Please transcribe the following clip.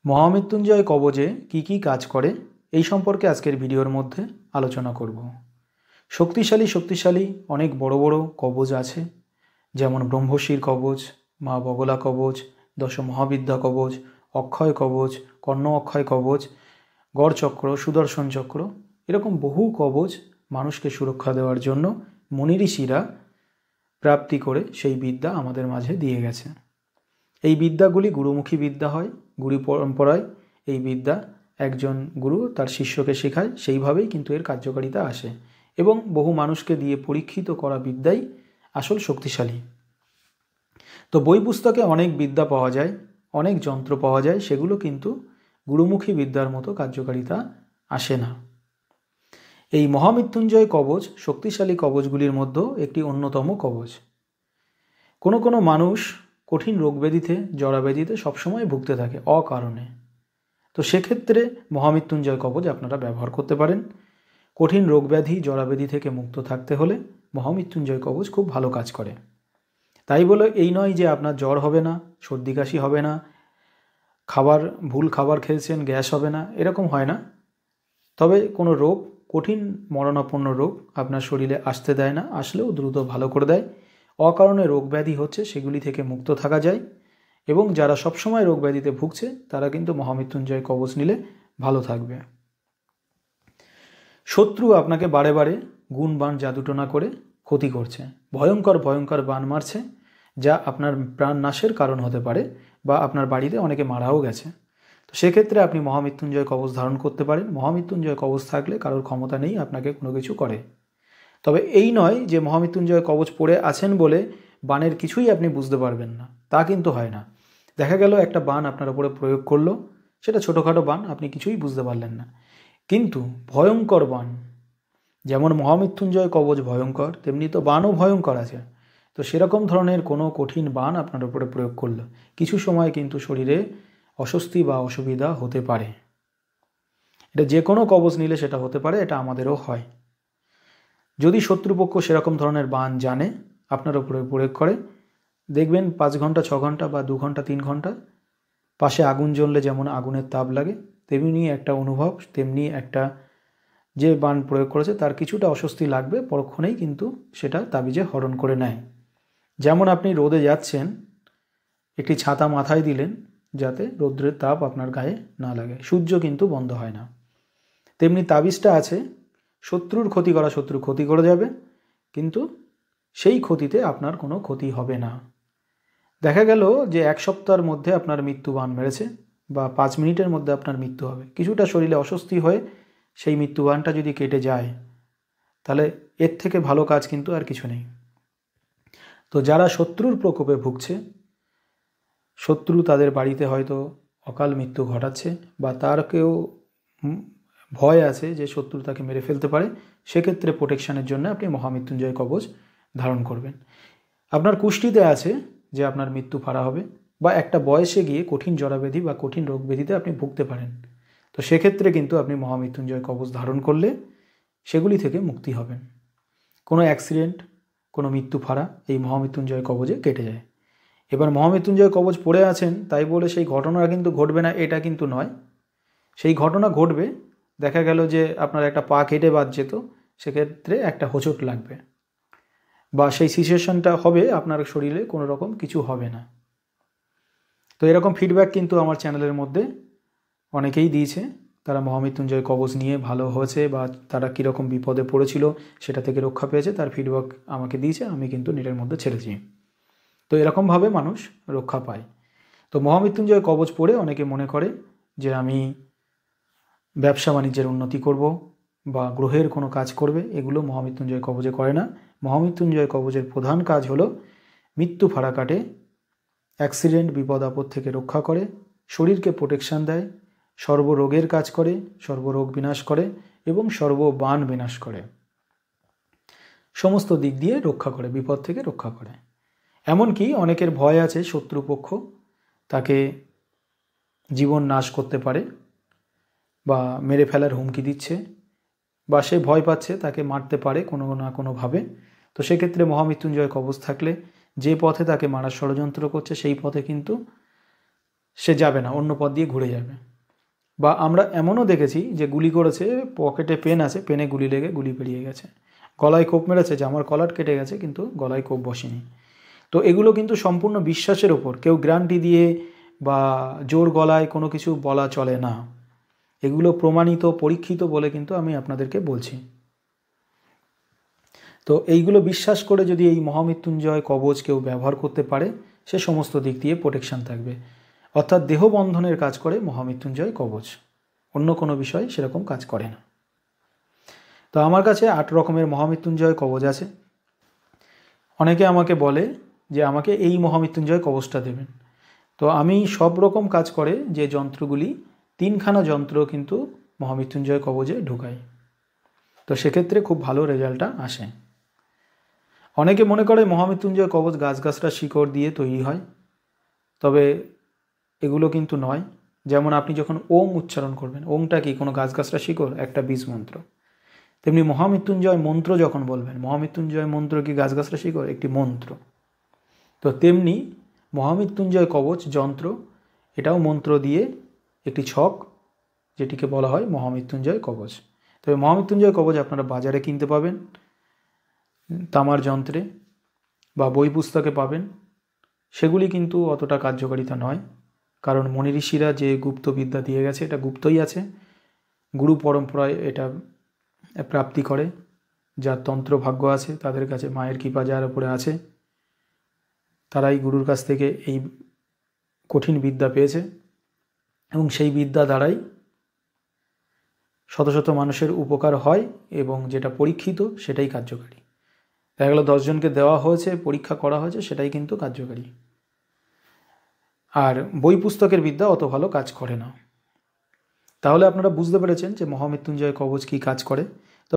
মহামৃত্যুঞ্জয় কবচে কি কাজ করে এই সম্পর্কে আজকের ভিডিওর মধ্যে আলোচনা করব। শক্তিশালী অনেক বড় বড় কবচ আছে, যেমন ব্রহ্মশির কবচ, মা বগলা কবচ, দশ মহাবিদ্যা কবচ, অক্ষয় কবচ, কর্ণ অক্ষয় কবচ, গড়চক্র, সুদর্শন চক্র, এরকম বহু কবচ মানুষকে সুরক্ষা দেওয়ার জন্য মুনি ঋষিরা প্রাপ্তি করে সেই বিদ্যা আমাদের মাঝে দিয়ে গেছে। এই বিদ্যাগুলি গুরুমুখী বিদ্যা হয়। গুরু পরম্পরায় এই বিদ্যা একজন গুরু তার শিষ্যকে শেখায়, সেইভাবেই কিন্তু এর কার্যকারিতা আসে এবং বহু মানুষকে দিয়ে পরীক্ষিত করা বিদ্যাই আসল শক্তিশালী। তো বই পুস্তকে অনেক বিদ্যা পাওয়া যায়, অনেক যন্ত্র পাওয়া যায়, সেগুলো কিন্তু গুরুমুখী বিদ্যার মতো কার্যকারিতা আসে না। এই মহামৃত্যুঞ্জয় কবচ শক্তিশালী কবচগুলির মধ্যে একটি অন্যতম কবচ। কোনো মানুষ কঠিন রোগব্যাধিতে, জরাব্যাধিতে সবসময় ভুগতে থাকে অকারণে। তো সেক্ষেত্রে মহামৃত্যুঞ্জয় কবচ আপনারা ব্যবহার করতে পারেন। কঠিন রোগব্যাধি, জরাব্যাধি থেকে মুক্ত থাকতে হলে মহামৃত্যুঞ্জয় কবচ খুব ভালো কাজ করে। তাই বলে এই নয় যে আপনার জ্বর হবে না, সর্দি কাশি হবে না, ভুল খাবার খেয়েছেন গ্যাস হবে না, এরকম হয় না। তবে কোনো রোগ, কঠিন মরণাপন্ন রোগ আপনার শরীরে আসতে দেয় না, আসলেও দ্রুত ভালো করে দেয়। অকারণে রোগ ব্যাধি হচ্ছে সেগুলি থেকে মুক্ত থাকা যায় এবং যারা সবসময় রোগ ব্যাধিতে ভুগছে তারা কিন্তু মহামৃত্যুঞ্জয় কবচ নিলে ভালো থাকবে। শত্রু আপনাকে বারে বারে গুণ বাণ জাদুটোনা করে ক্ষতি করছে, ভয়ঙ্কর বাণ মারছে, যা আপনার প্রাণ নাশের কারণ হতে পারে বা আপনার বাড়িতে অনেকে মারাও গেছে। তো সেক্ষেত্রে আপনি মহামৃত্যুঞ্জয় কবচ ধারণ করতে পারেন। মহামৃত্যুঞ্জয় কবচ থাকলে কারোর ক্ষমতা নেই আপনাকে কোনো কিছু করে। তবে এই নয় যে মহামৃত্যুঞ্জয় কবচ পড়ে আছেন বলে বাণের কিছুই আপনি বুঝতে পারবেন না, তা কিন্তু হয় না। দেখা গেল একটা বাণ আপনার উপরে প্রয়োগ করলো, সেটা ছোটোখাটো বাণ, আপনি কিছুই বুঝতে পারলেন না। কিন্তু ভয়ঙ্কর বাণ, যেমন মহামৃত্যুঞ্জয় কবচ ভয়ঙ্কর, তেমনি তো বাণও ভয়ঙ্কর আছে। তো সেরকম ধরনের কোনো কঠিন বাণ আপনার উপরে প্রয়োগ করলো, কিছু সময় কিন্তু শরীরে অস্বস্তি বা অসুবিধা হতে পারে। এটা যে কোনো কবচ নিলে সেটা হতে পারে, এটা আমাদেরও হয়। যদি শত্রুপক্ষ সেরকম ধরনের বাণ জানে, আপনার উপরে প্রয়োগ করে, দেখবেন 5 ঘন্টা 6 ঘন্টা বা 2 ঘন্টা 3 ঘন্টা পাশে আগুন জ্বললে যেমন আগুনের তাপ লাগে, তেমনি একটা অনুভব, তেমনি একটা যে বাণ প্রয়োগ করেছে তার কিছুটা অস্বস্তি লাগবে, পরক্ষণেই কিন্তু সেটা তাবিজে হরণ করে নেয়। যেমন আপনি রোদে যাচ্ছেন, একটি ছাতা মাথায় দিলেন যাতে রৌদ্রের তাপ আপনার গায়ে না লাগে, সূর্য কিন্তু বন্ধ হয় না। তেমনি তাবিজটা আছে, শত্রুর ক্ষতি করা শত্রু ক্ষতি করে যাবে, কিন্তু সেই ক্ষতিতে আপনার কোনো ক্ষতি হবে না। দেখা গেল যে 1 সপ্তাহের মধ্যে আপনার মৃত্যু বাণ মেরেছে বা 5 মিনিটের মধ্যে আপনার মৃত্যু হবে, কিছুটা শরীরে অস্বস্তি হয়ে সেই মৃত্যুবাণটা যদি কেটে যায়, তাহলে এর থেকে ভালো কাজ কিন্তু আর কিছু নেই। তো যারা শত্রুর প্রকোপে ভুগছে, শত্রু তাদের বাড়িতে হয়তো অকাল মৃত্যু ঘটাচ্ছে বা তার কেউ ভয় আছে যে শত্রু তাকে মেরে ফেলতে পারে, সেক্ষেত্রে প্রোটেকশানের জন্য আপনি মহামৃত্যুঞ্জয় কবচ ধারণ করবেন। আপনার কুষ্ঠিতে আছে যে আপনার মৃত্যু ফাড়া হবে, বা একটা বয়সে গিয়ে কঠিন জরাব্যাধি বা কঠিন রোগব্যাধিতে আপনি ভুগতে পারেন, তো সেক্ষেত্রে কিন্তু আপনি মহামৃত্যুঞ্জয় কবচ ধারণ করলে সেগুলি থেকে মুক্তি হবেন। কোনো অ্যাক্সিডেন্ট, কোনো মৃত্যু ফাড়া এই মহামৃত্যুঞ্জয় কবচে কেটে যায়। এবার মহামৃত্যুঞ্জয় কবচ পড়ে আছেন তাই বলে সেই ঘটনা কিন্তু ঘটবে না, এটা কিন্তু নয়। সেই ঘটনা ঘটবে, দেখা গেল যে আপনার একটা পা কেটে বাদ যেত, সেক্ষেত্রে একটা হোঁচট লাগবে বা সেই সিচুয়েশনটা হবে, আপনার শরীরে কোনো রকম কিছু হবে না। তো এরকম ফিডব্যাক কিন্তু আমার চ্যানেলের মধ্যে অনেকেই দিয়েছে, তারা মহামৃত্যুঞ্জয় কবচ নিয়ে ভালো হয়েছে বা তারা কীরকম বিপদে পড়েছিল সেটা থেকে রক্ষা পেয়েছে, তার ফিডব্যাক আমাকে দিয়েছে, আমি কিন্তু নেটের মধ্যে ছেড়েছি। তো এরকমভাবে মানুষ রক্ষা পায়। তো মহামৃত্যুঞ্জয় কবচ পড়ে অনেকে মনে করে যে আমি ব্যবসা বাণিজ্যের উন্নতি করব বা গ্রহের কোনো কাজ করবে, এগুলো মহামৃত্যুঞ্জয় কবচে করে না। মহামৃত্যুঞ্জয় কবচের প্রধান কাজ হলো মৃত্যু ফাড়া কাটে, অ্যাক্সিডেন্ট বিপদ আপদ থেকে রক্ষা করে, শরীরকে প্রোটেকশান দেয়, সর্বরোগের কাজ করে, সর্বরোগ বিনাশ করে এবং সর্ববাণ বিনাশ করে, সমস্ত দিক দিয়ে রক্ষা করে, বিপদ থেকে রক্ষা করে। এমনকি অনেকের ভয় আছে শত্রুপক্ষ তাকে জীবন নাশ করতে পারে বা মেরে ফেলার হুমকি দিচ্ছে, বা সে ভয় পাচ্ছে তাকে মারতে পারে কোনো না কোনোভাবে। তো সেক্ষেত্রে মহামৃত্যুঞ্জয় কবচ থাকলে যে পথে তাকে মারার ষড়যন্ত্র করছে সেই পথে কিন্তু সে যাবে না, অন্য পথ দিয়ে ঘুরে যাবে। বা আমরা এমনও দেখেছি যে গুলি করেছে, পকেটে পেন আছে, পেনে গুলি লেগে গুলি বেরিয়ে গেছে, গলায় কোপ মেরেছে, জামার কলার কেটে গেছে, কিন্তু গলায় কোপ বসেনি। তো এগুলো কিন্তু সম্পূর্ণ বিশ্বাসের ওপর, কেউ গ্যারান্টি দিয়ে বা জোর গলায় কোনো কিছু বলা চলে না। এগুলো প্রমাণিত, পরীক্ষিত বলে কিন্তু আমি আপনাদেরকে বলছি। তো এইগুলো বিশ্বাস করে যদি এই মহামৃত্যুঞ্জয় কবচ কেউ ব্যবহার করতে পারে, সে সমস্ত দিক দিয়ে প্রোটেকশান থাকবে। অর্থাৎ দেহবন্ধনের কাজ করে মহামৃত্যুঞ্জয় কবচ, অন্য কোনো বিষয় সেরকম কাজ করে না। তো আমার কাছে 8 রকমের মহামৃত্যুঞ্জয় কবচ আছে। অনেকে আমাকে বলে যে আমাকে এই মহামৃত্যুঞ্জয় কবচটা দেবেন। তো আমি সব রকম কাজ করে যে যন্ত্রগুলি, 3খানা যন্ত্র কিন্তু মহামৃত্যুঞ্জয় কবচে ঢুকাই। তো সেক্ষেত্রে খুব ভালো রেজাল্টটা আসে। অনেকে মনে করে মহামৃত্যুঞ্জয় কবচ গাছগাছরা শিকড় দিয়ে তৈরি হয়, তবে এগুলো কিন্তু নয়। যেমন আপনি যখন ওম উচ্চারণ করবেন, ওমটা কি কোনো গাছগাছরা শিকড়? একটা বীজ মন্ত্র। তেমনি মহামৃত্যুঞ্জয় মন্ত্র যখন বলবেন, মহামৃত্যুঞ্জয় মন্ত্র কি গাছগাছরা শিকড়? একটি মন্ত্র। তো তেমনি মহামৃত্যুঞ্জয় কবচ যন্ত্র, এটাও মন্ত্র দিয়ে একটি ছক, যেটিকে বলা হয় মহামৃত্যুঞ্জয় কবচ। তবে মহামৃত্যুঞ্জয় কবচ আপনারা বাজারে কিনতে পাবেন, তামার যন্ত্রে বা বই পুস্তকে পাবেন। সেগুলি কিন্তু অতটা কার্যকারিতা নয়, কারণ মনি ঋষিরা যে গুপ্ত বিদ্যা দিয়ে গেছে, এটা গুপ্তই আছে। গুরু পরম্পরায় এটা প্রাপ্তি করে, যার তন্ত্র ভাগ্য আছে, তাদের কাছে মায়ের কৃপা যার উপরে আছে, তারাই গুরুর কাছ থেকে এই কঠিন বিদ্যা পেয়েছে, এবং সেই বিদ্যা দ্বারাই শত শত মানুষের উপকার হয়, এবং যেটা পরীক্ষিত সেটাই কার্যকারী। দেখা গেল 10 জনকে দেওয়া হয়েছে, পরীক্ষা করা হয়েছে, সেটাই কিন্তু কার্যকারী। আর বই পুস্তকের বিদ্যা অত ভালো কাজ করে না। তাহলে আপনারা বুঝতে পেরেছেন যে মহামৃত্যুঞ্জয় কবচ কী কাজ করে।